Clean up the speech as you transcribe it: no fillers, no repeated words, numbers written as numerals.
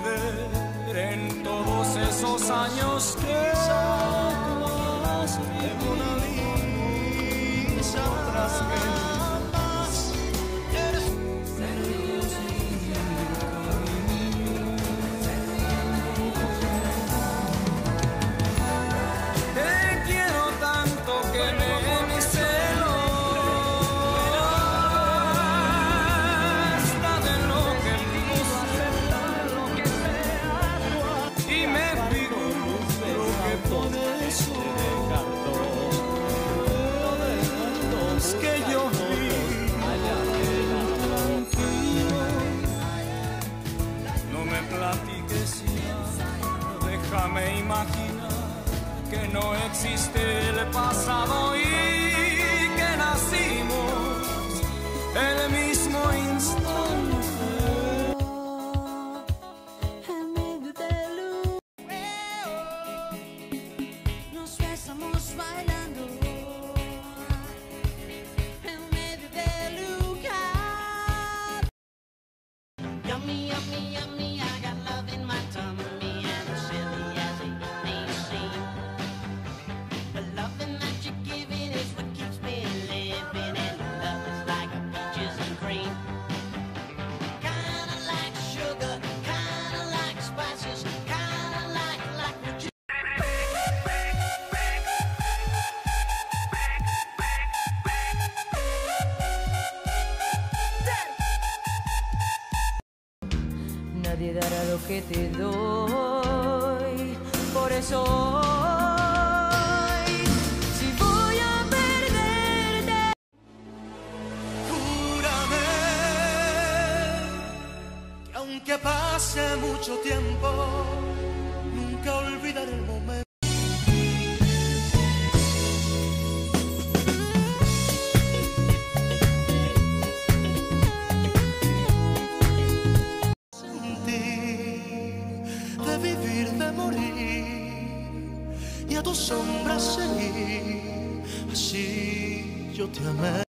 perder en todos esos años que jamás vi Mona Lisa, otras que jamás eres serios y te quiero tanto que me celo hasta de lo que y me figuro que por eso es que yo vivo tranquilo. No me platiques ya, déjame imaginar que no existe el pasado y que nacimos el mismo instante. En medio de luz nos besamos bailando. En medio del lugar. Yummy, yummy, yummy, I got love in my tummy, and silly as it may seem, the loving that you're giving is what keeps me living, and love is like a peaches and cream. Kinda like sugar, kinda like spices, kinda like what you. Nadie dará lo que te doy, por eso hoy, si voy a perderte. Júrame que aunque pase mucho tiempo, nunca olvidaré el momento. De vivir, de morir y a tu sombra seguir, así yo te amé.